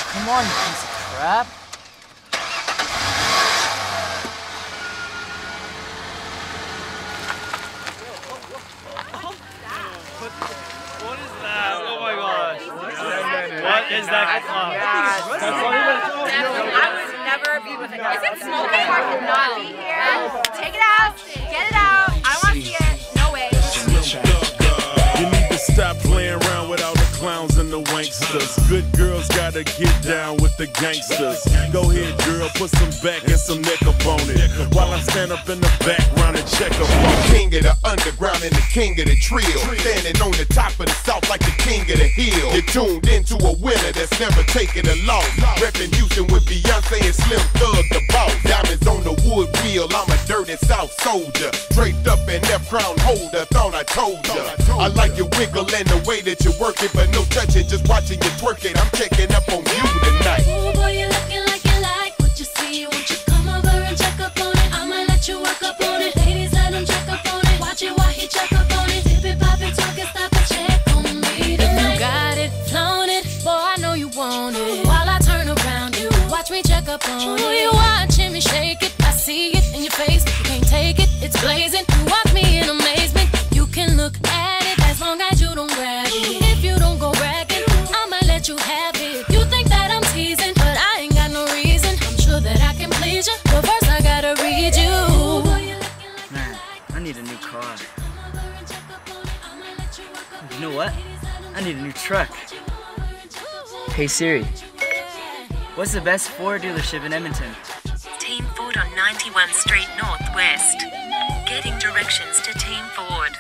Come on, you piece of crap. What is that? Oh my gosh. What is that? I would never be with a guy. Is it smoking? I cannot be here. Take it out. Get it out. I want to see it. No way. You need to stop playing around with all the clowns and the wanksters. Good girls gotta get down with the gangsters. Go ahead, girl, put some back and some neck up on it. While I stand up in the background and check up on it. King of the underground and the king of the trill. Standing on the top of the south like the king of the hill. You're tuned into a winner that's never taken a loss. Reppin' Houston with Beyonce and Slim Thug the boss. Diamonds on the wood wheel, I'm a dirty South soldier. Draped up in that crown holder, thought I told ya. I like your wiggle and the way that you work it, but no touching, just watching you twerk it. I'm checking up on you tonight. Ooh, boy, you're looking like you like what you see. Won't you come over and check up on it? I'ma let you work up on it. Ladies, let him check up on it. Watch it while he check up on it. Dip it, pop it, twerk it, stop and check on me tonight. If you got it, flown it, boy, I know you want it. While I turn around, you watch me check up on it. You watching me shake it, I see it in your face. You can't take it, it's blazing. You watch me in amazement. You can look at it as long as you don't grab it. If you don't go bragging, I'ma let you have it. You think that I'm teasing, but I ain't got no reason. I'm sure that I can please you, but first I gotta read you. Man, I need a new car. You know what? I need a new truck. Hey Siri, what's the best Ford dealership in Edmonton? Team Ford on 91 Street Northwest. Getting directions to Team Ford.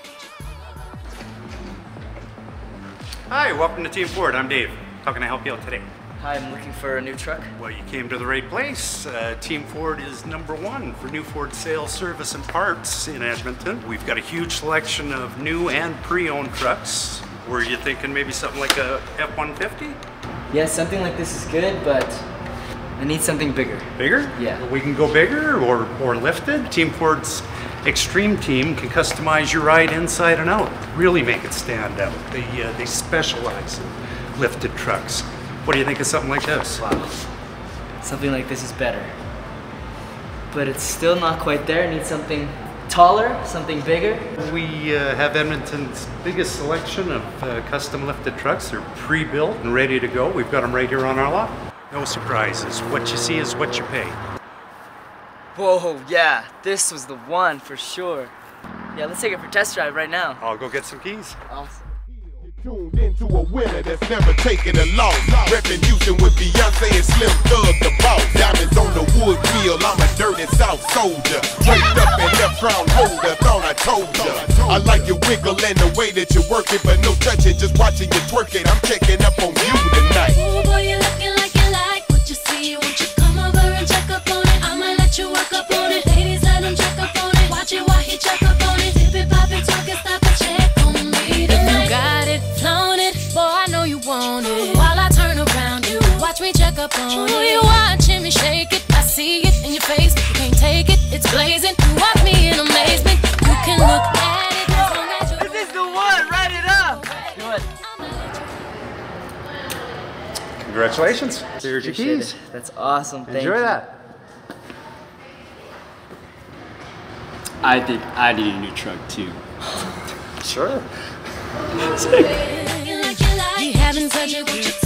Hi, welcome to Team Ford. I'm Dave. How can I help you out today? Hi, I'm looking for a new truck. Well, you came to the right place. Team Ford is #1 for new Ford sales, service, and parts in Edmonton. We've got a huge selection of new and pre-owned trucks. Were you thinking maybe something like a F-150? Yeah, something like this is good, but I need something bigger. Bigger? Yeah. We can go bigger or lifted. Team Ford's Extreme Team can customize your ride inside and out. Really make it stand out. They specialize in lifted trucks. What do you think of something like this? Wow. Something like this is better. But it's still not quite there. I need something taller, something bigger. We have Edmonton's biggest selection of custom lifted trucks. They're pre-built and ready to go. We've got them right here on our lot. No surprises. What you see is what you pay. Whoa, yeah, this was the one for sure. Yeah, let's take it for a test drive right now. I'll go get some keys. Awesome. Tuned into a winner that's never taken a loss. Reppin' Houston with Beyonce and Slim Thug the boss. Diamonds on the wood wheel, I'm a dirty South soldier. Draped up in that crown holder, thought I told ya. I like your wiggle and the way that you work it, but no touching, just watching you twerk it. I'm checking up on you tonight. Ooh, boy, you're looking like you like what you see. Won't you come over and check up on it? I'ma let you work up on it. Ladies, let him check up on it. Watch it while he check up on it. Dip it, pop it, twerk it, stop and check on me tonight. If you got it, flown it, boy, I know you want it. While I turn around, you watch me check up on it. You watching me shake it, I see it in your face. You can't take it, it's blazing. You watch me in amazement. You can look at it as long as you. This is the one, write it up. Do it. Congratulations. Here's your Appreciate keys. it. That's awesome. Thank Enjoy you. that. I think I need a new truck too. Sure. He haven't touched it, what you